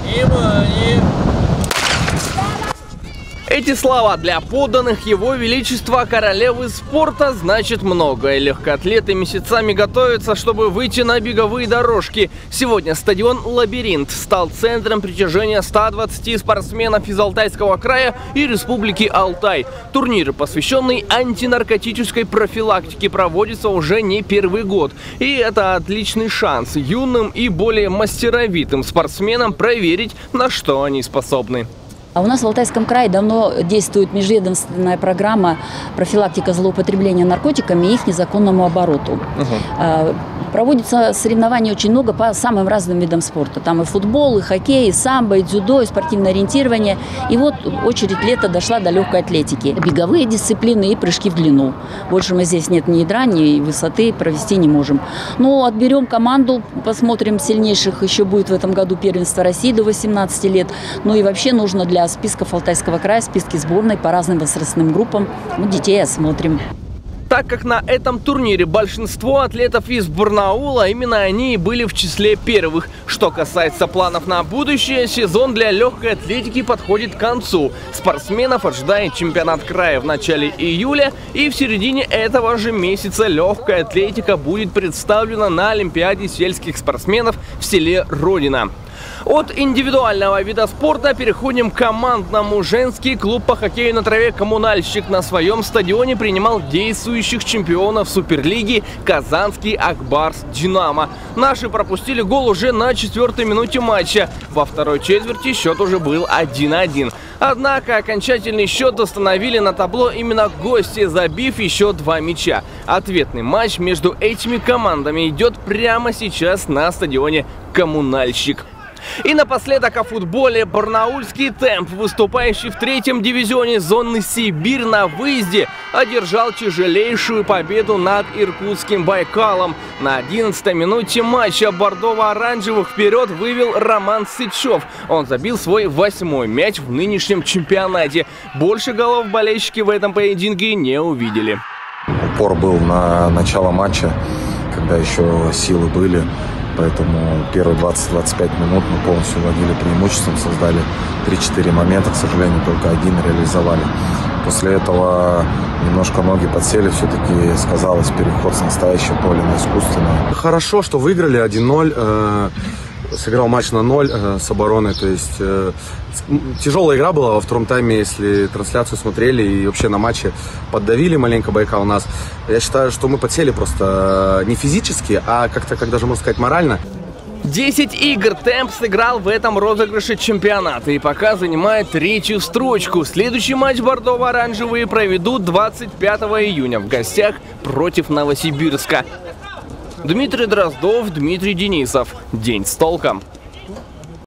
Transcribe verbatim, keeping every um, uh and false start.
Внимание! Эти слова для подданных Его Величества королевы спорта значат многое. Легкоатлеты месяцами готовятся, чтобы выйти на беговые дорожки. Сегодня стадион «Лабиринт» стал центром притяжения ста двадцати спортсменов из Алтайского края и Республики Алтай. Турниры, посвященные антинаркотической профилактике, проводятся уже не первый год. И это отличный шанс юным и более мастеровитым спортсменам проверить, на что они способны. А у нас в Алтайском крае давно действует межведомственная программа профилактика злоупотребления наркотиками и их незаконному обороту. Uh-huh. Проводятся соревнования очень много по самым разным видам спорта. Там и футбол, и хоккей, и самбо, и дзюдо, и спортивное ориентирование. И вот очередь лета дошла до легкой атлетики. Беговые дисциплины и прыжки в длину. Больше мы здесь нет ни ядра, ни высоты провести не можем. Но отберем команду, посмотрим сильнейших. Еще будет в этом году первенство России до восемнадцати лет. Ну и вообще нужно для списков Алтайского края, списки сборной по разным возрастным группам. Ну, детей осмотрим. Так как на этом турнире большинство атлетов из Барнаула, именно они и были в числе первых. Что касается планов на будущее, сезон для легкой атлетики подходит к концу. Спортсменов ожидает чемпионат края в начале июля, и в середине этого же месяца легкая атлетика будет представлена на Олимпиаде сельских спортсменов в селе Родина. От индивидуального вида спорта переходим к командному. Женский клуб по хоккею на траве «Коммунальщик» на своем стадионе принимал действующих чемпионов Суперлиги Казанский Акбарс Динамо. Наши пропустили гол уже на четвертой минуте матча. Во второй четверти счет уже был один-один. Однако окончательный счет установили на табло именно гости, забив еще два мяча. Ответный матч между этими командами идет прямо сейчас на стадионе «Коммунальщик». И напоследок о футболе. Барнаульский темп, выступающий в третьем дивизионе зоны Сибирь, на выезде одержал тяжелейшую победу над иркутским Байкалом. На одиннадцатой минуте матча бордово-оранжевых вперед вывел Роман Сычев. Он забил свой восьмой мяч в нынешнем чемпионате. Больше голов болельщики в этом поединке не увидели. Упор был на начало матча, когда еще силы были. Поэтому первые двадцать-двадцать пять минут мы полностью владели преимуществом, создали три-четыре момента, к сожалению, только один реализовали. После этого немножко ноги подсели, все-таки сказалось переход с настоящего поля на искусственное. Хорошо, что выиграли один ноль. Сыграл матч на ноль э, с обороной, то есть э, тяжелая игра была во втором тайме, если трансляцию смотрели и вообще на матче поддавили маленько Байкал нас. Я считаю, что мы подсели просто не физически, а как-то, как даже можно сказать, морально. десять игр темп сыграл в этом розыгрыше чемпионата и пока занимает третью строчку. Следующий матч бордово-оранжевые проведут двадцать пятого июня в гостях против Новосибирска. Дмитрий Дроздов, Дмитрий Денисов. День с толком.